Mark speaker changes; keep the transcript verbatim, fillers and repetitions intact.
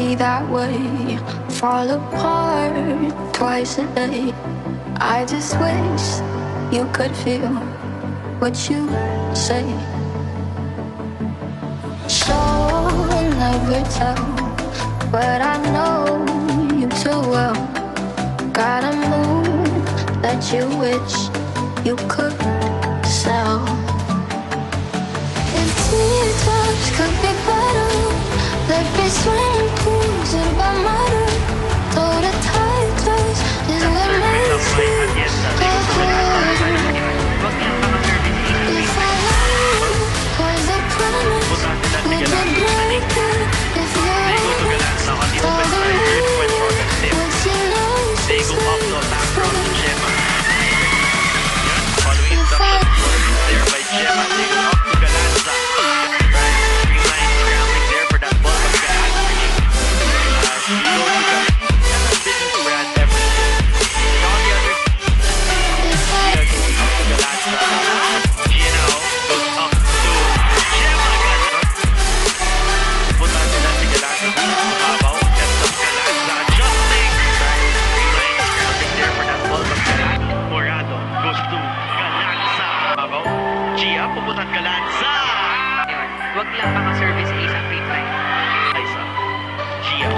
Speaker 1: be that way. Fall apart twice a day. I just wish you could feel what you say. Show and never tell, but I know you too well. Got a move that you wish you could sell. If teardrops could be better, there'd be swimming pools in my matter. Though the tide turns is what makes it better. If I love you, was a promise, would you break it? If you're honest, tell the me what you know is
Speaker 2: From Jema. Following instructions there by Jema, take it up to Galanza. Green line scrambling there for that ball of Galanza. As we go to Galanza, business brand everything. On the other, Gia goes up to Galanza. Gia now goes up to Jema Galanza. Punta nila si Galanza. Mababaw. Gets up Galanza. Adjusting. Green line scrambling there for that ball of Galanza. Morado goes to Galanza. Mababaw. Gia pupunta Galanza.
Speaker 3: Wag lang baka service A sa free time.
Speaker 2: Isa. Gia.